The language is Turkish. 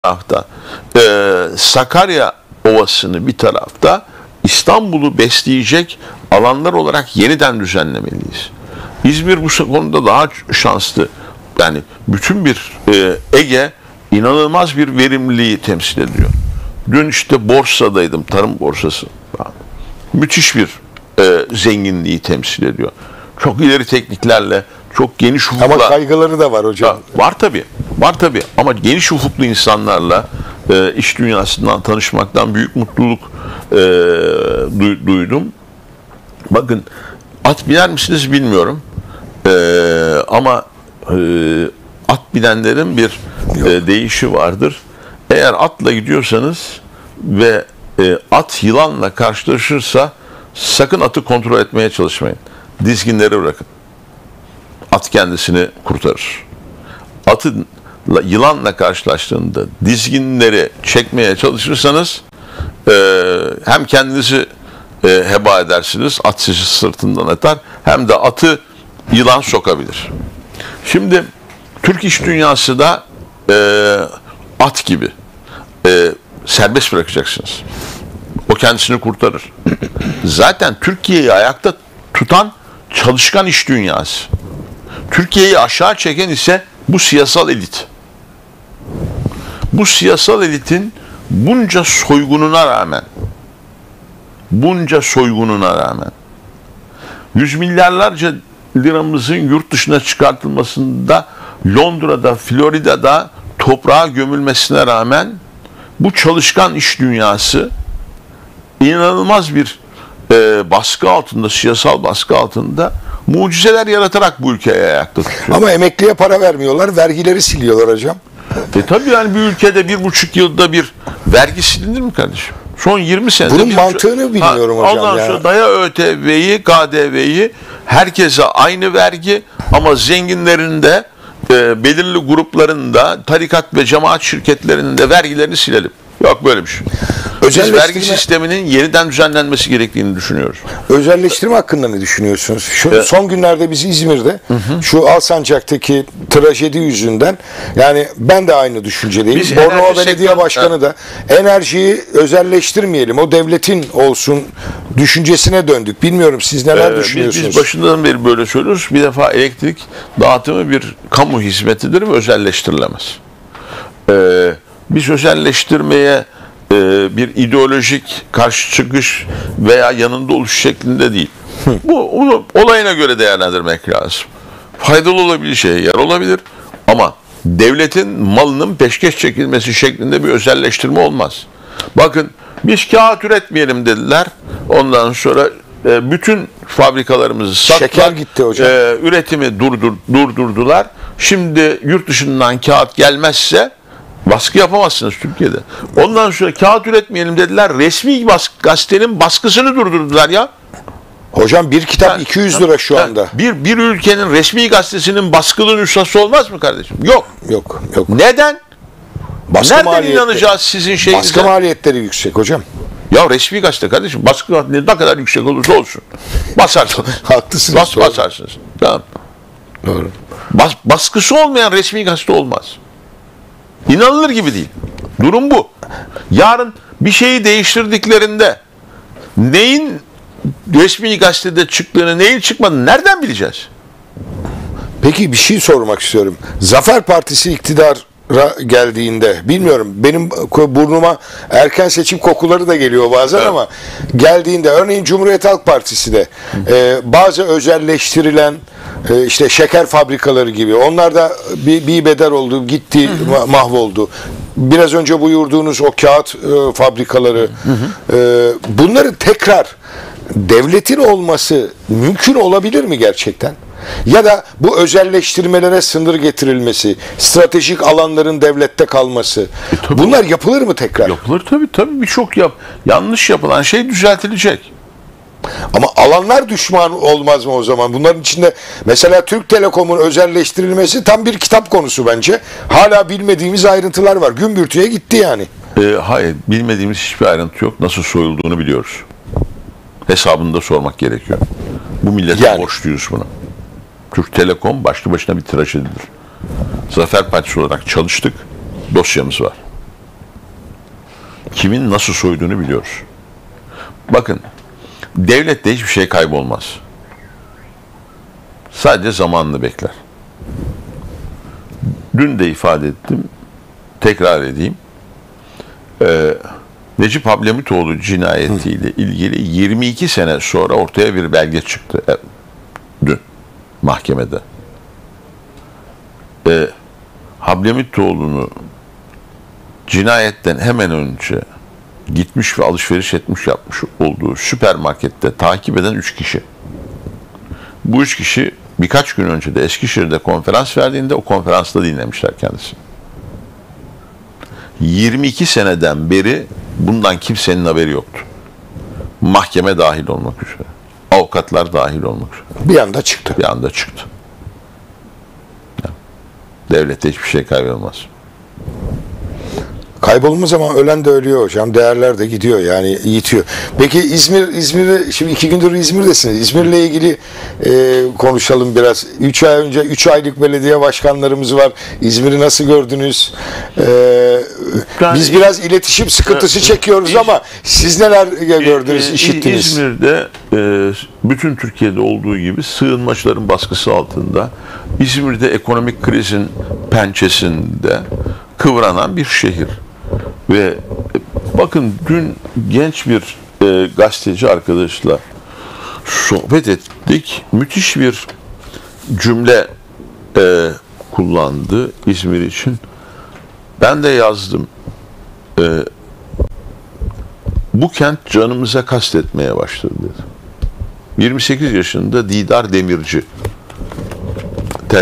tarafta Sakarya Ovası'nı, bir tarafta İstanbul'u besleyecek alanlar olarak yeniden düzenlemeliyiz. İzmir bu konuda daha şanslı. Yani bütün bir Ege inanılmaz bir verimliliği temsil ediyor. Dün işte borsadaydım, tarım borsası. Müthiş bir zenginliği temsil ediyor. Çok ileri tekniklerle, çok geniş ufukla. Ama kaygıları da var hocam. Var tabii. Var tabii. Ama geniş ufuklu insanlarla iş dünyasından tanışmaktan büyük mutluluk duydum. Bakın, at biner misiniz bilmiyorum. Ama at bilenlerin bir deyişi vardır. Eğer atla gidiyorsanız ve at yılanla karşılaşırsa sakın atı kontrol etmeye çalışmayın. Dizginleri bırakın. At kendisini kurtarır. Atın yılanla karşılaştığında dizginleri çekmeye çalışırsanız hem kendinizi heba edersiniz, at sizi sırtından atar, hem de atı yılan sokabilir. Şimdi Türk iş dünyası da at gibi serbest bırakacaksınız. O kendisini kurtarır. Zaten Türkiye'yi ayakta tutan çalışkan iş dünyası. Türkiye'yi aşağı çeken ise bu siyasal elit. Bu siyasal elitin bunca soygununa rağmen yüz milyarlarca liramızın yurt dışına çıkartılmasında, Londra'da, Florida'da toprağa gömülmesine rağmen bu çalışkan iş dünyası inanılmaz bir baskı altında, siyasal baskı altında mucizeler yaratarak bu ülkeyi ayakta tutuyor. Ama emekliye para vermiyorlar, vergileri siliyorlar hocam. Tabii yani bir ülkede 1,5 yılda bir vergi silinir mi kardeşim? Son 20 senede. Bunun mantığını bilmiyorum hocam. Ondan sonra daya ÖTV'yi, KDV'yi, herkese aynı vergi, ama zenginlerin de belirli grupların da, tarikat ve cemaat şirketlerinin de vergilerini silelim. Yok böyle bir şey. Biz vergi sisteminin yeniden düzenlenmesi gerektiğini düşünüyoruz. Özelleştirme hakkında ne düşünüyorsunuz? Son günlerde biz İzmir'de şu Alsancak'taki trajedi yüzünden, yani ben de aynı düşüncedeyim. Bornova Belediye Başkanı da enerjiyi özelleştirmeyelim, o devletin olsun düşüncesine döndük. Bilmiyorum, siz neler düşünüyorsunuz? Biz başından beri böyle söylüyoruz. Bir defa elektrik dağıtımı bir kamu hizmetidir ve özelleştirilemez. Biz özelleştirmeye bir ideolojik karşı çıkış veya yanında oluş şeklinde değil. Bunu olayına göre değerlendirmek lazım. Faydalı olabileceği yer olabilir, ama devletin malının peşkeş çekilmesi şeklinde bir özelleştirme olmaz. Bakın, biz kağıt üretmeyelim dediler. Ondan sonra bütün fabrikalarımızı sattılar. Şeker gitti hocam. Üretimi durdurdular. Şimdi yurt dışından kağıt gelmezse baskı yapamazsınız Türkiye'de. Ondan sonra kağıt üretmeyelim dediler. Resmi gazetenin baskısını durdurdular ya. Hocam bir kitap 200 lira şu anda. Bir ülkenin resmi gazetesinin baskılı nüshası olmaz mı kardeşim? Yok. Yok. Neden? Nereden inanacağız sizin şeyinize? Baskı maliyetleri yüksek hocam. Ya resmi gazete kardeşim, baskı ne kadar yüksek olursa olsun basarsınız. Haklısınız. Basarsınız. Tamam. Doğru. Baskısı olmayan resmi gazete olmaz. İnanılır gibi değil. Durum bu. Yarın bir şeyi değiştirdiklerinde neyin resmi gazetede çıktığını, neyin çıkmadığını nereden bileceğiz? Peki bir şey sormak istiyorum. Zafer Partisi iktidara geldiğinde, bilmiyorum, benim burnuma erken seçim kokuları da geliyor bazen, evet. Ama geldiğinde, örneğin Cumhuriyet Halk Partisi de bazı özelleştirilen işte şeker fabrikaları gibi, onlar da bir bedel oldu, gitti, mahvoldu. Biraz önce buyurduğunuz o kağıt fabrikaları, bunların tekrar devletin olması mümkün olabilir mi gerçekten? Ya da bu özelleştirmelere sınır getirilmesi, stratejik alanların devlette kalması, bunlar yapılır mı tekrar? Yapılır tabii, birçok yanlış yapılan şey düzeltilecek. Ama alanlar düşman olmaz mı o zaman? Bunların içinde mesela Türk Telekom'un özelleştirilmesi tam bir kitap konusu bence. Hala bilmediğimiz ayrıntılar var. Gümbürtüye gitti yani. Hayır, bilmediğimiz hiçbir ayrıntı yok. Nasıl soyulduğunu biliyoruz. Hesabını da sormak gerekiyor. Bu millete borçluyuz buna. Türk Telekom başlı başına bir trajedidir. Zafer Partisi olarak çalıştık. Dosyamız var. kimin nasıl soyduğunu biliyoruz. Bakın, devlette hiçbir şey kaybolmaz. Sadece zamanını bekler. Dün de ifade ettim, tekrar edeyim. Necip Hablemitoğlu cinayetiyle ilgili 22 sene sonra ortaya bir belge çıktı. Dün mahkemede. Hablemitoğlu'nu cinayetten hemen önce gitmiş ve alışveriş yapmış olduğu süpermarkette takip eden 3 kişi. Bu 3 kişi birkaç gün önce de Eskişehir'de konferans verdiğinde o konferansta dinlemişler kendisini. 22 seneden beri bundan kimsenin haberi yoktu. Mahkeme dahil olmak üzere. Avukatlar dahil olmak üzere. Bir anda çıktı. Bir anda çıktı. Yani, devlette hiçbir şey kaybolmaz. Kaybolmaz ama ölen de ölüyor hocam. Değerler de gidiyor yani yitiyor. Peki İzmir'de şimdi 2 gündür İzmir'desiniz. İzmir'le ilgili konuşalım biraz. 3 ay önce 3 aylık belediye başkanlarımız var. İzmir'i nasıl gördünüz? Biz biraz iletişim sıkıntısı çekiyoruz ama siz neler gördünüz, işittiniz? İzmir'de bütün Türkiye'de olduğu gibi sığınmacıların baskısı altında İzmir'de ekonomik krizin pençesinde kıvranan bir şehir. Ve bakın dün genç bir gazeteci arkadaşla sohbet ettik. Müthiş bir cümle kullandı İzmir için. Ben de yazdım. Bu kent canımıza kastetmeye başladı dedi. 28 yaşında Didar Demirci.